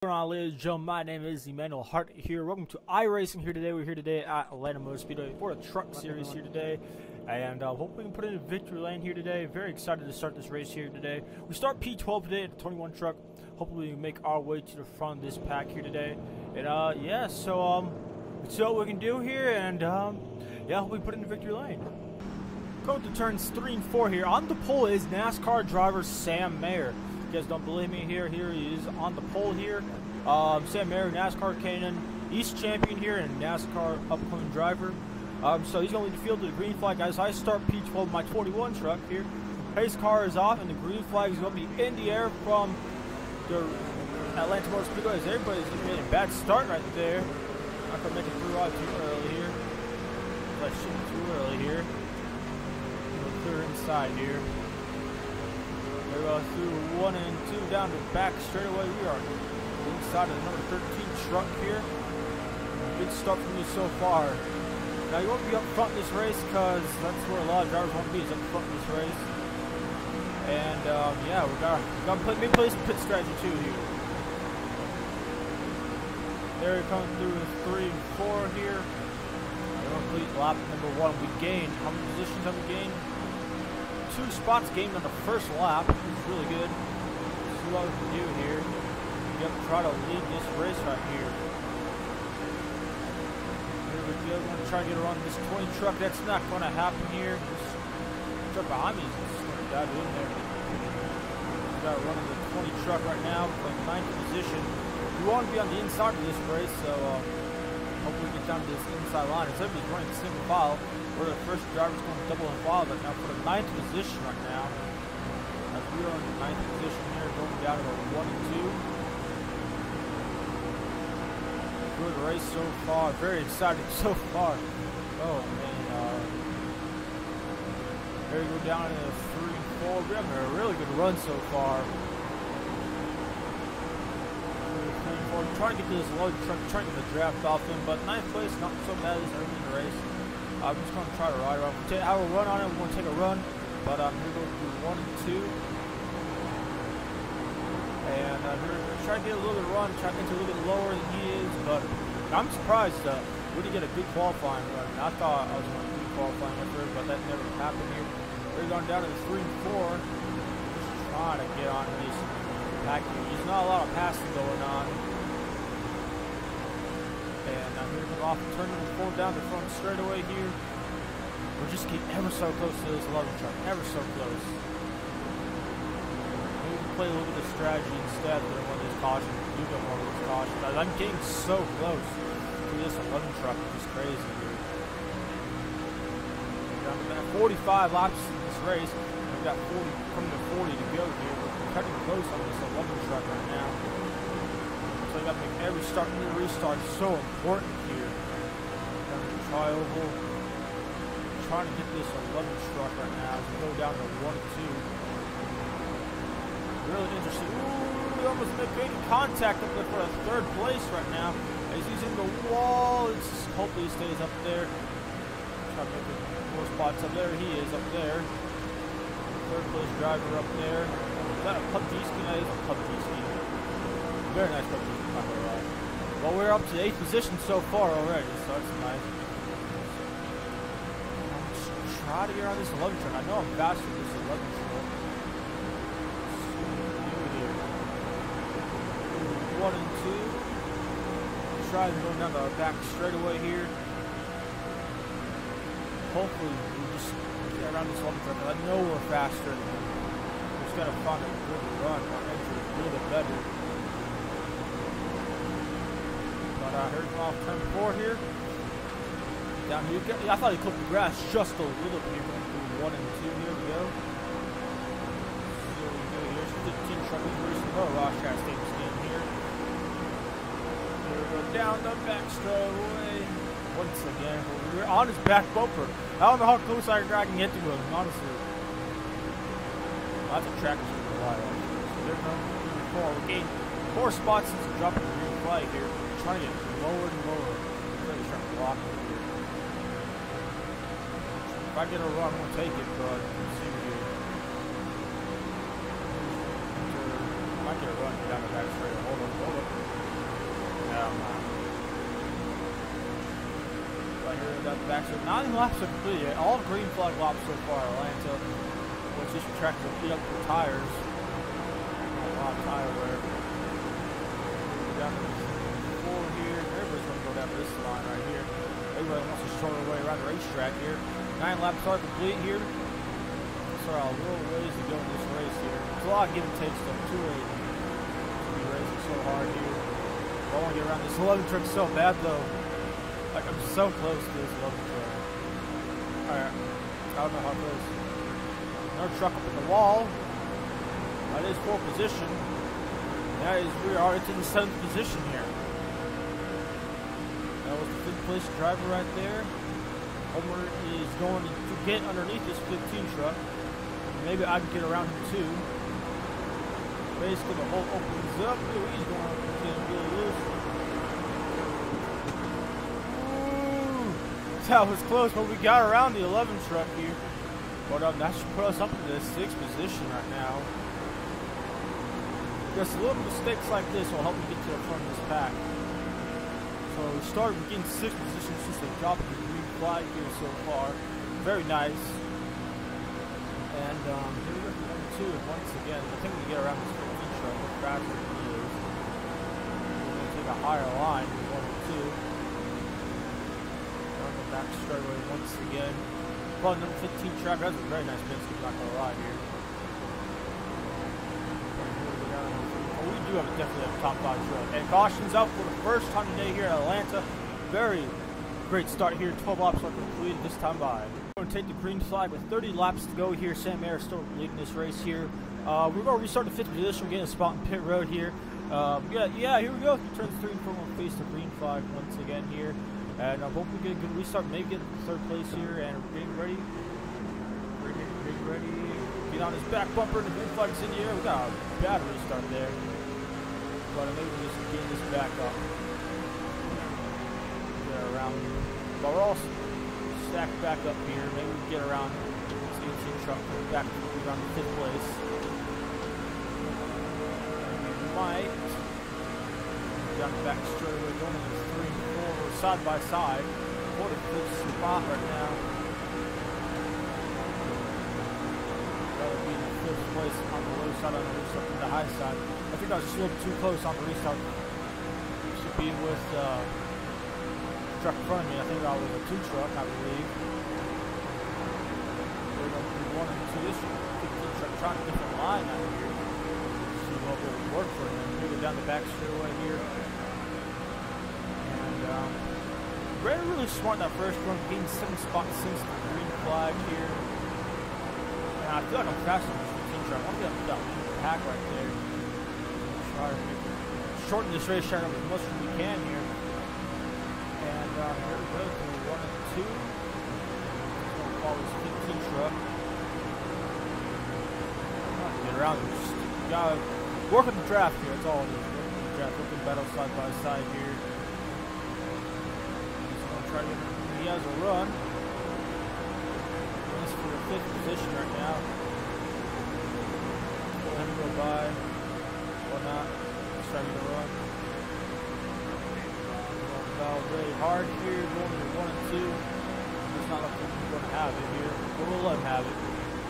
What's going on, ladies and gentlemen? My name is Emmanuel Hart here. Welcome to iRacing here today. We're here today at Atlanta Motor Speedway for the truck series here today. And hope we can put in a victory lane here today. Very excited to start this race here today. We start P12 today at the 21 truck. Hopefully we can make our way to the front of this pack here today. And yeah, so let's see what we can do here. And yeah, hope we put in the victory lane. Going to turns 3 and 4 here. On the pole is NASCAR driver Sam Mayer. You guys don't believe me, here he is on the pole here. Sam Mayer, NASCAR Canaan East champion here and NASCAR upcoming driver. So he's going to lead the field to the green flag as I start P12 my 21 truck here. Pace car is off and the green flag is going to be in the air from the Atlanta Motor Speedway. Everybody's getting a bad start right there. Not going to make it through out too early here. That shouldn't be too early here. Clear inside here. We go through 1 and 2 down the back straightaway. We are inside of the number 13 truck here. Good start from me so far. Now you won't be up front in this race because that's where a lot of drivers want to be, is up front in this race. And yeah, we got to play some pit strategy too here. There we come through 3 and 4 here. Complete lap number 1. We gained, how many positions have we gained? 2 spots gained on the first lap, which is really good. Let's see what we can do here. We have to try to lead this race right here. Here we go. We're going to try to get around this 20 truck. That's not going to happen here. This truck behind me is just going to dive in there. We got to run the 20 truck right now. We're in 9th position. We want to be on the inside of this race, so hopefully we get down to this inside line. Instead of just running single file, we're the first driver's going to double and file right now for the 9th position right now. As we are in the 9th position here, going down to 1 and 2. Good race so far. Very exciting so far. Oh man. There we go down to 3 and 4. We're having a really good run so far. We're trying to get to this load truck, trying to get the draft off him, but 9th place, not so bad this early in the race. I'm just going to try to ride around. We'll have a run on it. We're going to take a run, but we're going to do 1 and 2. And we're going to try to get a little bit of run, try to get a little bit lower than he is, but I'm surprised we didn't get a good qualifying run. I thought I was going to do qualifying effort, but that never happened here. We're going down to the 3 and 4. Just trying to get on this pack here. There's not a lot of passing going on. And I'm here to come off and turn number 4 down the front straightaway here. We're just getting ever so close to this 11 truck, ever so close. Maybe we can play a little bit of strategy instead than one of these cautions. Do get more of these cautions. I'm getting so close to this 11 truck, which is crazy here. We're down to about 45 laps in this race. We've got 40, coming to 40 to go here. We're cutting close on this 11 truck right now. So you got to make every start and restart so important here. Try oval. Trying to get this 11 truck right now as we go down to 1 and 2. Really interesting. Ooh, we almost making contact up there for a 3rd place right now. As he's in the wall, it's hopefully he stays up there. Try to make more spots up there. He is up there. 3rd place driver up there. Is that a PUBG ski? That is a PUBG ski. Very nice PUBG. Well, we're up to 8th position so far already, so that's nice. I'm just trying to get on this 11 truck. I know I'm faster than this 11 truck. 1 and 2. Try going down the back straightaway here. Hopefully we just get around this 11 truck. I know we're faster than him. We just gotta find a good run. Our entry is a little bit better. I heard him off turn 4 here. Down here. I thought he clipped the grass just a little bit. We're going to do 1 and 2. Here we go. See what we do here. It's 15 truck racing. Oh, Ross trying to stay this game here. Here we go down the back straightaway. Once again, we're on his back bumper. I don't know how close I can get to him, honestly. Lots of trackers in the wire. So they're going 4. We gained 4 spots since we dropped the green flag here. Trying to get lower and lower. I'm really trying to block it here. If I get a run, I'm going to take it, but let's see here. I might get a run down the back straight. Hold up. Down the back. So 9 laps are completed. All green flag laps so far. Atlanta, which this track will beat up the tires. A lot of tire wear. Down to the 4 here. Everybody's going to go down this line right here. Everybody wants to short their way around the racetrack here. 9 laps are complete here. So a little ways to go in this race here. There's a lot of give and takes though. 280. We're racing so hard here. I want to get around this 11 truck so bad though. Like I'm so close to this 11 truck. Alright. I don't know how close. Another truck up in the wall. That is 4th position. That is, we are into the 7th position here. That was the 5th place driver right there. Homer is going to get underneath this 15 truck. Maybe I can get around him too. Basically, the hole opens up. Ooh, he's going to get really loose. Ooh, that was close, but we got around the 11 truck here. But that should put us up in the 6th position right now. Just little mistakes like this will help me get to the front of this pack. So we started getting 6th position since they dropped the green flag here so far. Very nice. And here we go for 1 2 once again. I think we can get around this 15 truck. Look faster than he is. We're going to take a higher line with 1 2. On the back straightaway once again. Well, number 15 truck. That's a very nice Penske, not going to lie here. We do definitely have a top 5 truck. And caution's out for the first time today here at Atlanta. Very great start here. 12 laps are completed this time by. We're going to take the green flag with 30 laps to go here. Sam Mayer still leading this race here. We're going to restart the 5th position. We're getting a spot in pit road here. Yeah, here we go. Turns 3 and 4 will face the green flag once again here. And I hope we get a good restart. Maybe get 3rd place here. And we're getting ready. Getting ready. Get on his back bumper. And the green flag's in the air. We got a bad restart there. But maybe we'll just gain this back up. Get around. But we're all stacked back up here. Maybe we can get around this 18 truck back around the 5th place. We might. Down the back straight away, going into 3 and 4. We're side by side. What a good spot right now. Rather be in the 5th place on the low side, on the restart, on the high side. I think I was just a little too close on the restart. Should be with the truck in front of me. I think I was a 2 truck, I believe. We're going to do 1 and 2. This 15 truck trying a different line out here. See what will work for him. Here we go down the back straightaway here. And Ray really smart that first run, getting 7 spots since the green flag here. And I feel like I'm faster than this 15 truck. I want to get that pack right there. Try to shorten this race track up as much as we can here. And here we go to 1 and 2. We're going to follow this 15 truck. Get around it. Just gotta work on the draft here. That's all it is. Work on the draft. Looking battle side by side here. He's going to try to get him. He has a run. He's for the 5th position right now. Let him go by. Not. Let's try to get a run. Going really hard here, going to 1 and 2. It's not like we're going to have it here, but we'll let him have it.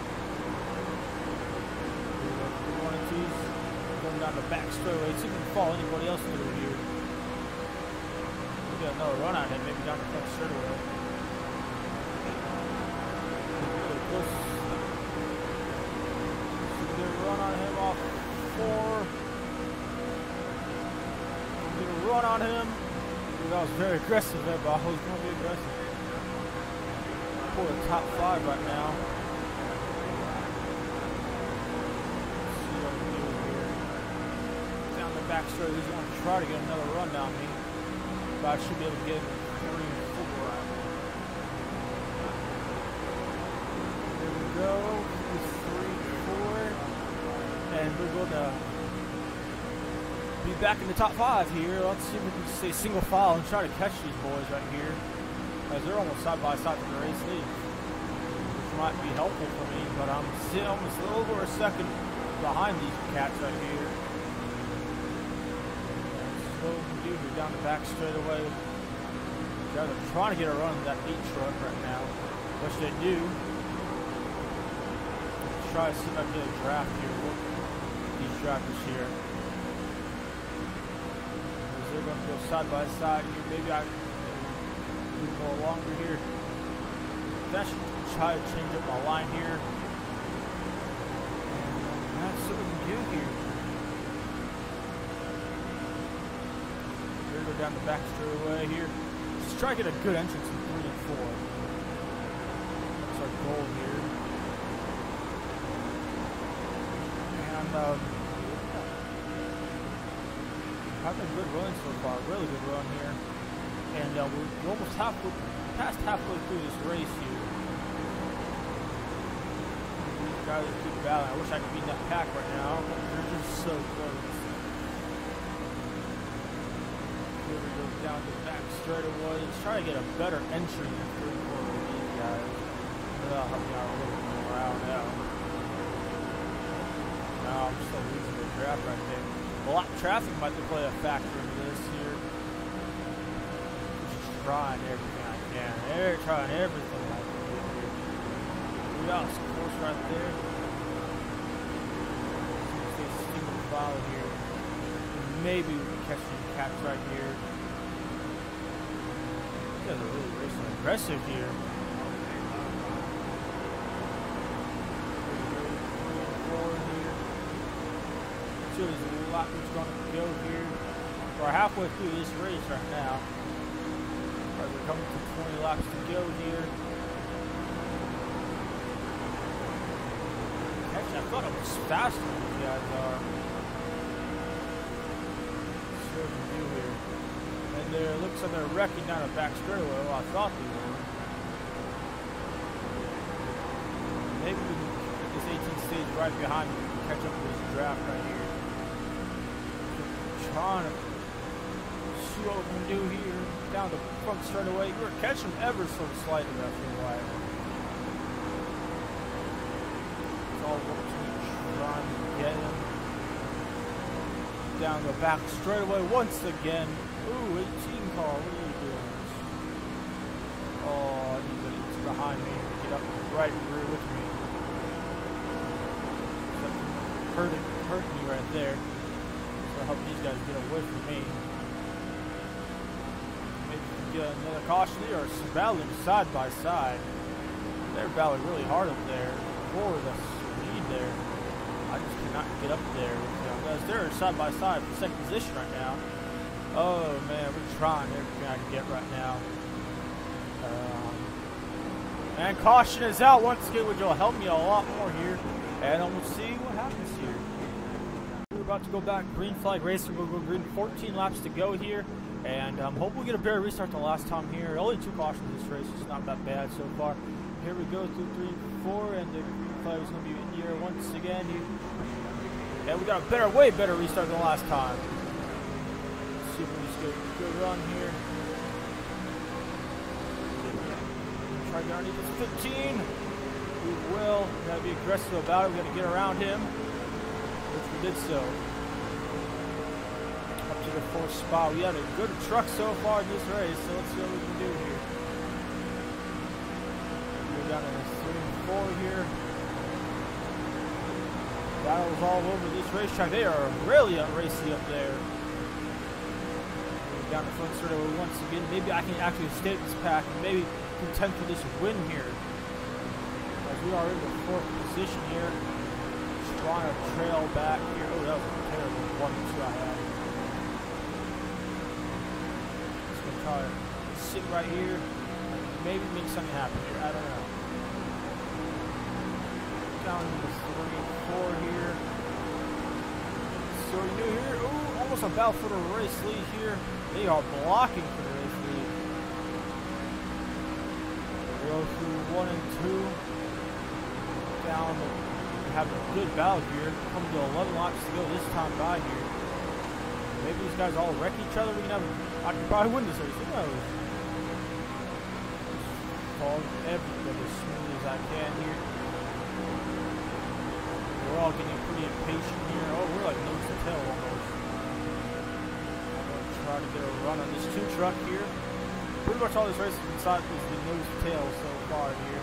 1 and 2's going down the back straightaway. See if we can follow anybody else through here. We got another run on him, maybe down the front straightaway. Really close. See if we get a run on him off 4. Run on him. That was very aggressive there, but I was going to be aggressive. For the top 5 right now. Let's see what we can do here. Down the back straight, he's going to try to get another run down me. But I should be able to get 3 and 4. There we go. 3 4. And we're going to be back in the top 5 here. Let's see if we can stay single file and try to catch these boys right here, as they're almost side by side for the race lead, which might be helpful for me, but I'm still almost a little over a second behind these cats right here. So what we do here, down the back straight away. Guys are trying to get a run on that 8 truck right now, which they do. Let's try to see if I can get a draft here. Look, these drivers here. They're going to go side by side here. Maybe I can move more longer here. That should try to change up my line here. And that's what we can do here. Here we go down the back straightaway here. Just try to get a good entrance in 3 and 4. That's our goal here. And having a good run so far, really good run here. And we're almost past halfway through this race here. These guys keep battling. I wish I could beat that pack right now. They're just so close. Here we go down the back straightaway. Let's try to get a better entry in the 3 and 4 with these guys. That'll help me out a little bit around now. Now I'm still losing the draft right there. A lot of traffic might play a factor in this here. Just trying everything I can. They're trying everything I can do here. We got some close right there. Stay single file here. Maybe we can catch some cats right here. You guys are really racing aggressive here. There's a lot that's going to go here. We're halfway through this race right now. Right, we're coming to 20 laps to go here. Actually, I thought it was faster than you guys are. Let's see what we can do here. And there looks like they're wrecking down the back straightaway. Well, I thought they were. Maybe we can get this 18 stage right behind me. We can catch up with this draft right here. Trying to see what we can do here. Down the front straightaway. We're catching ever so slightly, I feel like. It's all what we're trying to get him. Down the back straightaway once again. Ooh, 18 car, what are you doing? Oh, I need to get behind me and get up right rear with me. Hurting me right there. To help these guys get away from me. Maybe we can get another caution here or battling side by side. They're battling really hard up there for the speed there. I just cannot get up there with them guys. They're side by side for second position right now. Oh man, we're trying everything I can get right now. And caution is out once again, which will help me a lot more here. And we'll see what happens here. About to go back green flag racing. We'll go green, 14 laps to go here, and hopefully we get a better restart than last time here. Only 2 cautions this race, it's not that bad so far. Here we go through 3 and 4, and the green flag is going to be in here once again here. And we got a way better restart than last time. Let's see if we can just get a good run here. Try to get underneath this 15. We will. We gotta be aggressive about it. We gotta get around him. Which we did so. Up to the 4th spot. We had a good truck so far in this race, so let's see what we can do here. We're down to the 3 and 4 here. Battles all over this racetrack. They are really racy up there. We're down the front straightaway once again. Maybe I can actually stay at this pack and maybe contend for this win here. As we are in the 4th position here. Trying to trail back here. Oh, that was a terrible 1 and 2 I had. Just gonna try to sit right here. Maybe make something happen here. I don't know. Down to the 3 and 4 here. So we do here. Ooh, almost about for the race lead here. They are blocking for the race lead. We go through 1 and 2. Down the having a good battle here. Coming to 11 laps to go this time by here. Maybe these guys all wreck each other. I can probably win this race. Who knows? Fall everything as smooth as I can here. We're all getting pretty impatient here. Oh, we're like nose to tail almost. I'm going to try to get a run on this 2 truck here. pretty much all this race is inside is the nose tail so far here.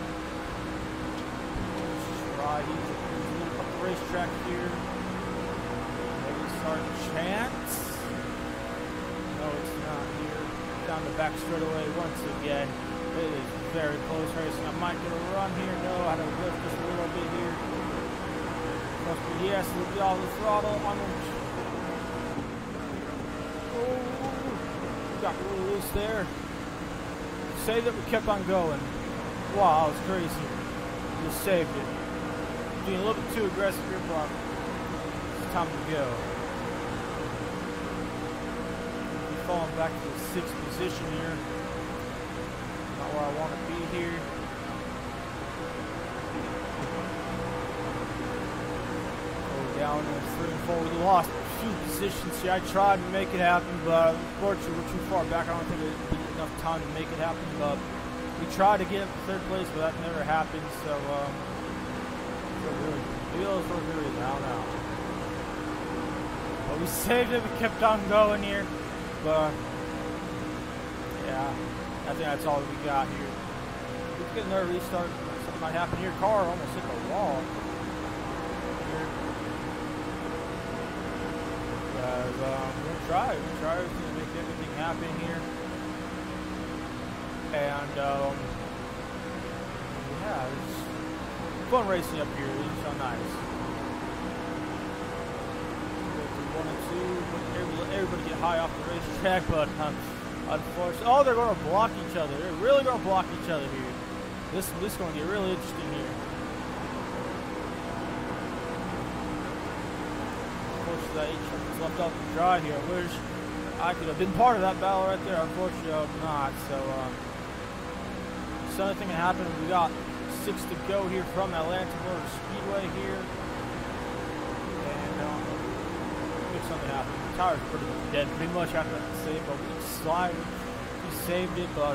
He's up the racetrack here. Maybe start chance. No, it's not here. Down the back straightaway once again. It is very close racing. I might get a run here. No, I had to lift just a little bit here. Trust me, yes, we'll be off the throttle. I'm gonna. Oh, got a little loose there. Say that we kept on going. Wow, that was crazy. Just saved it. Being a little bit too aggressive here, but it's time to go. We're falling back to the 6th position here. Not where I want to be here. Go down to 3 and 4. We lost a few positions here. I tried to make it happen, but unfortunately we're too far back. I don't think there'd be enough time to make it happen. But we tried to get up to 3rd place, but that never happened. So, maybe those were good reasons, I don't know. But we saved it, we kept on going here. But yeah, I think that's all we got here. Let's get another restart. Something might happen here. Car almost hit the wall. Here. We're gonna try to make everything happen here. And yeah, it's fun racing up here. It's so nice. 1 and 2. Everybody get high off the racetrack, but unfortunately, oh, they're going to block each other. They're really going to block each other here. This is going to get really interesting here. Unfortunately, that H-truck is left out to dry here. I wish I could have been part of that battle right there. Unfortunately, I'm not. So, the other thing that happened, we got 6 to go here from Atlanta Motor Speedway here. And something happened. The tire's pretty dead, pretty much after that to say, but we saved it, but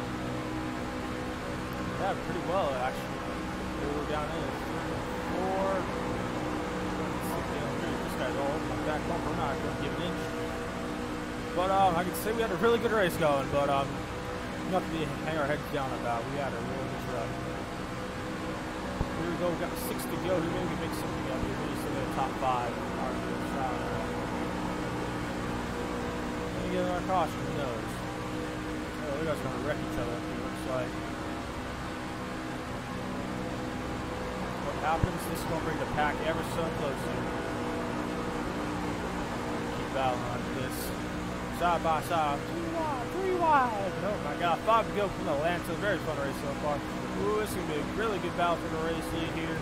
yeah, pretty well actually. We were down in 4. This guy's all over my back bumper. I'm not going to give an inch. But I can say we had a really good race going, but nothing to hang our heads down about. We had a really good run. Here we go, we got 6 to go. Maybe we can make something up here. Maybe still get a top 5. Get our caution, who knows? Oh, you guys are going to wreck each other, it looks like. What happens, this is going to bring the pack ever so closer. Keep battling like this. Side by side. 3 wide. Oh my god, 5 to go from Atlanta. Very fun race so far. Ooh, this is going to be a really good battle for the race lead here.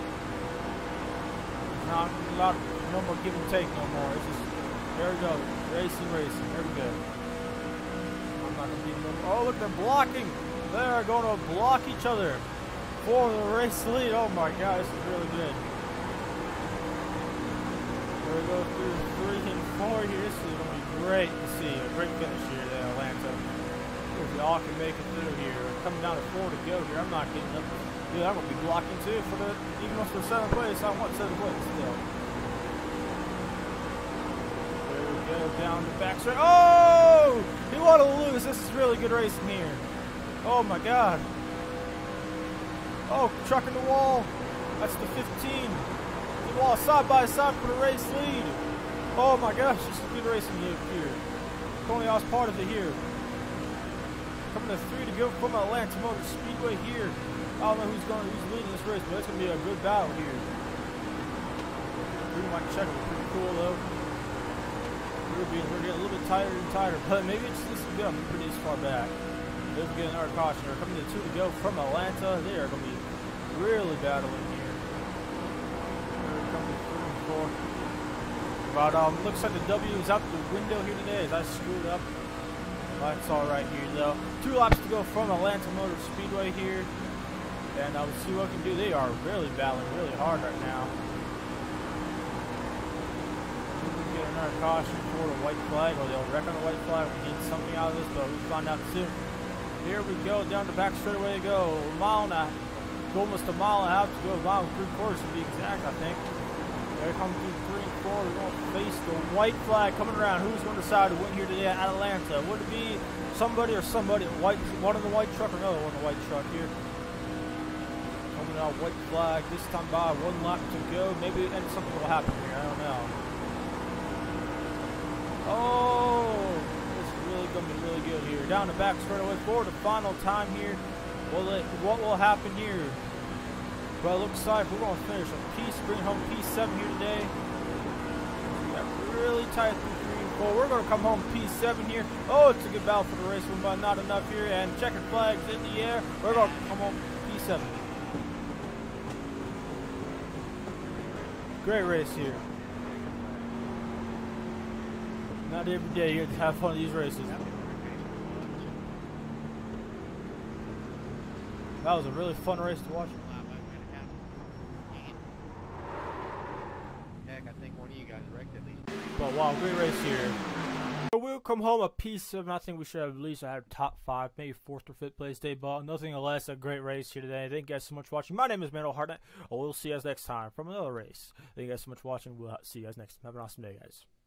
Not a lot, no more give and take no more. It's just, there we go. Racing. There we go. I'm not going to beat them. Oh, look, they're blocking. They're going to block each other for the race lead. Oh, my God. This is really good. There we go through 3 and 4 here. This is going to be great to see. A great finish here in Atlanta. If we all can make it through here. We're coming down to 4 to go here. I'm not getting up. Dude, I'm going to be blocking, too, for the, even for 7th place. I want 7th place still. Go down the back straight. Oh! He want to lose. This is really good racing here. Oh my god. Oh, trucking the wall. That's the 15. The wall side by side for the race lead. Oh my gosh, this is good racing here. Only I was part of it here. Coming to 3 to go from Atlanta Motor Speedway here. I don't know who's leading this race, but it's gonna be a good battle here. We might check it. Pretty cool though. We're getting a little bit tighter and tighter, but maybe it's this is good. I'm pretty far back. They're getting our caution. They're coming to 2 to go from Atlanta. They are going to be really battling here. They're coming to 3 and 4. But looks like the W is out the window here today as I screwed up. That's all right here though. 2 laps to go from Atlanta Motor Speedway here, and we'll see what we can do. They are really battling really hard right now. Our caution for the white flag, or they'll wreck on the white flag. We need something out of this, but we'll find out soon. Here we go, down the back straightaway to go. Almost a mile and a half to go. A mile and 3/4 to be exact, I think. Here comes through 3 and 4. We're going to face the white flag coming around. Who's going to decide to win here today at Atlanta? Would it be somebody or somebody? One in the white truck or another one in the white truck here? Coming out white flag this time by. 1 lap to go. Maybe and something will happen here. I don't know. Oh, this is really going to be really good here. Down the back straightaway for the final time here. What will happen here? But it looks like we're going to finish on bring home P7 here today. We got really tight through 3 and 4. We're going to come home P7 here. Oh, it's a good battle for the race, but not enough here. And checkered flags in the air. We're going to come home P7. Great race here. Not every day you get to have fun of these races. That was a really fun race to watch. Heck, I think one of you guys wrecked at least. But wow, great race here. So we'll come home a P7. I think we should have at least had top 5, maybe 4th or 5th place day, but nothing less. A great race here today. Thank you guys so much for watching. My name is Manuel Hartnett. We'll see you guys next time from another race. Thank you guys so much for watching. We'll see you guys next time. Have an awesome day, guys.